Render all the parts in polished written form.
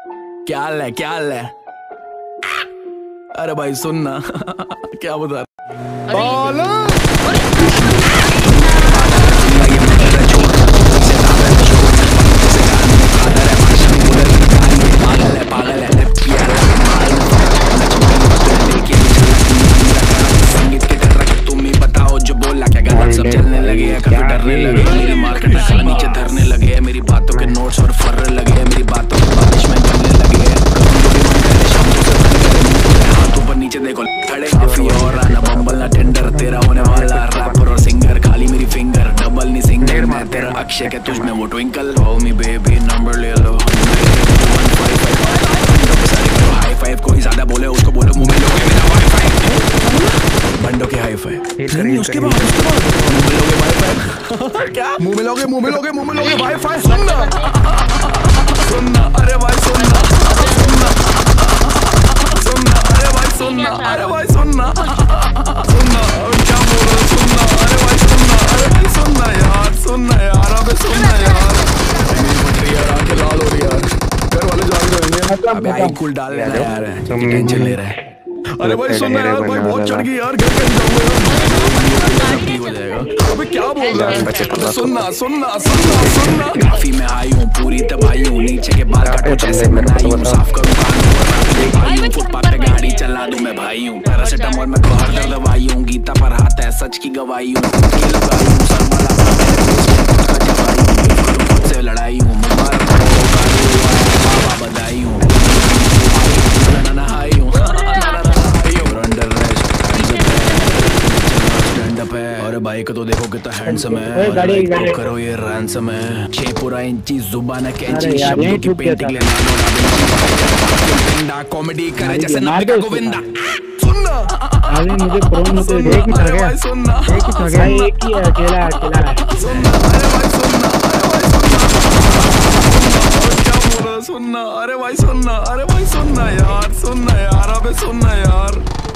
क्या हाल है, क्या हाल है? अरे भाई सुनना क्या बता सब चलने लगे हैं, काफी डरने लगे, मेरी मार्केट में खाना नीचे धरने लगे हैं, मेरी बातों के नोट्स और फर्र लगे हैं, मेरी बातों की बारिश में बनने लगे हैं, हाथ ऊपर नीचे देखो खड़े काफी और आना बम्बल ना टेंडर, तेरा होने वाला रैपर और सिंगर, खाली मेरी फिंगर डबल नहीं सिंगर, मैं तेरा अक्षय के तुझ में वो twinkle, call me baby number ले लो, हाई फाइव, कोई ज्यादा बोले उसको बोलो मुंह में लोगे मेरा वाईफाई, बंडों के हाई फाइव नहीं, उसके बाद क्या मुंह में लोगे वाईफाई, सुनना सुनना, अरे भाई सुनना सुनना सुनना, अरे भाई सुनना, अरे भाई सुनना सुनना, क्या बोल रहे हो, सुनना, अरे भाई सुनना, अरे भाई सुनना यार, सुनना यार, अबे सुनना यार, यार आंखें लाल हो रही यार, घर वाले जाग रहे हैं, अबे आई कूल डाल लेना यार, टेंशन ले रहा है, अरे भाई सुनना यार, भाई बहुत चढ़ गई यार, घर कहीं जाऊंगा यार, अबे क्या बोल रहा है, सुनना सुनना सुनना सुनना, काफी मैं आई हूँ, पूरी तबाही हूँ, नीचे के बाल काटो जैसे मैं नाई हूँ, साफ करूँ कान, फुटपाथ पे गाड़ी चला दूं मैं भाई हूँ, पैरासिटामोल में तो हर दर्द दवाई हूँ, गीता पर हाथ है सच की गवाही हूँ, खुद से लड़ाई हूँ, मुबारक हो बाबा बधाई हूँ, नहाई हूँ, और भाई को तो देखो कितना हैंडसम है, तो करो ये रैंसम है, 6 पूरा इंची जुबान है कैंची, शब्दों की पेंटिंग लेना कॉमेडी करे जैसे नब्बे का गोविंदा, सुनना अरे मुझे प्रोम में तो एक ही था गया, सुनना एक ही था गया, एक ही है, अकेला है, सुनना, अरे भाई सुनना, अरे भाई सुनना, क्या बोल रहा, सुनना, अरे भाई सुनना, अरे भाई सुनना यार, सुनना यार, अबे सुनना यार,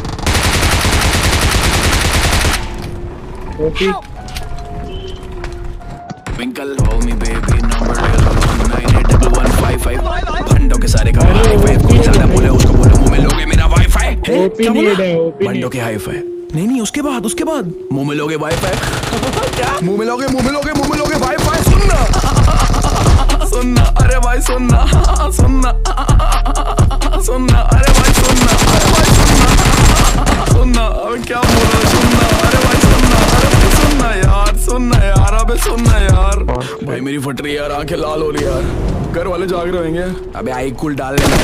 Twinkle, call me baby, number 981155, भंडों के सारे का हाई फाइव, कोई ज्यादा बोले उसको बोलो मुंह में लोगे मेरा वाईफाई, भंडों के हाई फाइव नहीं, उसके बाद मुंह में लोगे वाईफाई, क्या मुंह में लोगे वाईफाई, सुनना सुनना, अरे भाई सुनना सुनना सुनना, अरे भाई सुनना, अरे भाई सुनना सुनना, अबे क्या बोल रहा है, सुनना, अरे भाई सुनना, अरे भाई सुनना यार, सुनना यार, अबे सुनना यार, भाई मेरी फट रही यार, आंखें लाल हो रही यार, घर वाले जाग रहे होंगे, अबे आई कूल डाल लेना,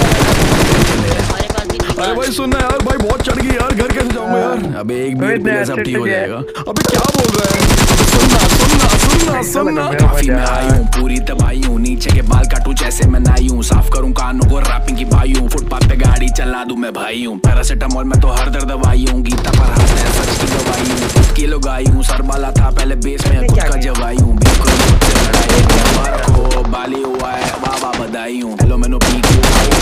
अरे भाई सुनना यार, भाई बहुत चढ़ गई यार, घर कैसे जाऊंगा यार, अबे एक बीयर सब ठीक हो जाएगा, अबे क्या बोल रहा है, सुनना सुनना सुनना सुनना, काफी मैं आई हूँ, पूरी तबाही हूँ, नीचे के बाल काटू जैसे मैं नाई हूँ, साफ करूँ कानों को रैपिंग की भाई हूँ, फुटपाथ पे गाड़ी चला दूं मैं भाई हूँ, पैरासिटामोल में तो हर दर्द दवाई हूँ, गीता पर हाथ है सच की गवाही हूँ, 5 किलो गाई हूँ, सरबाला था पहले बेस में खुद का जवाई हूँ, बिल्कुल मुझसे लड़ाई को बाली हुआ है बाबा बधाई हूँ, हेलो मैंने पी के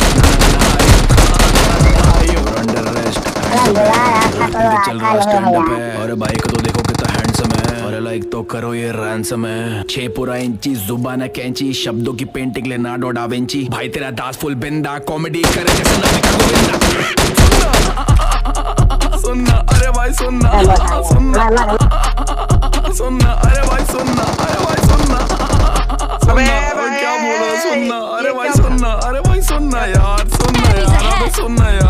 चल रहा स्टैंड अप है, और भाई को तो देखो कितना हैंडसम है, और लाइक तो करो ये रैंसम है, 6 पूरा इंची जुबान है कैंची, शब्दों की पेंटिंग लेना डा विंची, भाई तेरा दास फुल बिंदा, कॉमेडी करे जैसे नब्बे का गोविंदा, सुनना, अरे भाई सुनना सुनना सुनना, अरे भाई सुनना, अरे भाई सुनना सुनना, क्या बोल रहा, सुनना, अरे भाई सुनना, अरे भाई सुनना यार, सुनना यार, अबे सुनना यार।